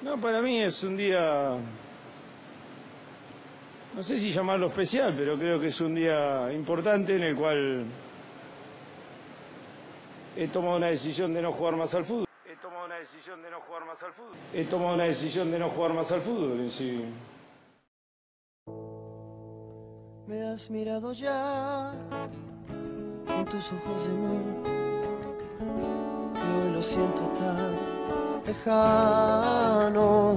No, para mí es un día, no sé si llamarlo especial, pero creo que es un día importante en el cual he tomado una decisión de no jugar más al fútbol. He tomado una decisión de no jugar más al fútbol. He tomado una decisión de no jugar más al fútbol en sí. Me has mirado ya con tus ojos de amor y hoy lo siento tan lejano.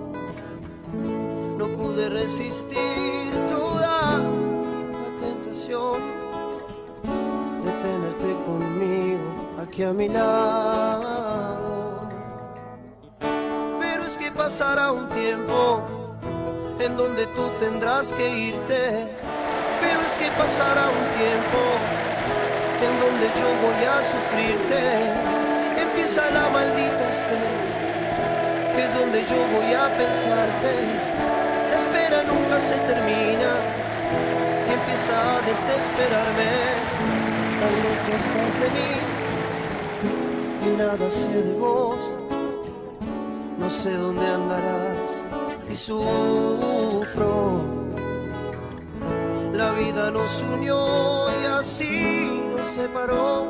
No pude resistir toda la tentación de tenerte conmigo aquí a mi lado. Pero es que pasará un tiempo en donde tú tendrás que irte. Pero es que pasará un tiempo en donde yo voy a sufrirte. Empieza la maldita espera, que es donde yo voy a pensarte. La espera nunca se termina y empieza a desesperarme. Tan lejos estás de mí y nada sé de vos. No sé dónde andarás y sufro. La vida nos unió y así nos separó.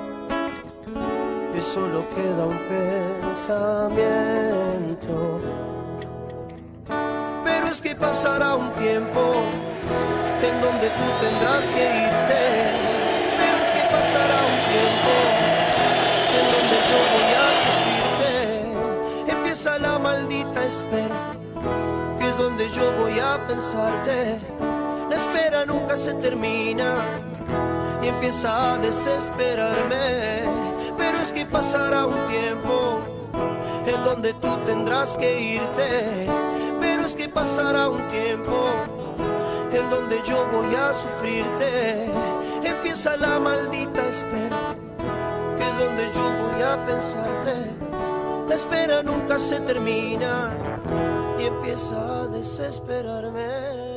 Y solo queda un pensamiento. Pero es que pasará un tiempo en donde tú tendrás que irte. Pero es que pasará un tiempo en donde yo voy a sufrirte. Empieza la maldita espera, que es donde yo voy a pensarte. La espera nunca se termina y empieza a desesperarme. Pero es que pasará un tiempo en donde tú tendrás que irte. Pero es que pasará un tiempo en donde yo voy a sufrirte. Empieza la maldita espera, que es donde yo voy a pensarte. La espera nunca se termina y empieza a desesperarme.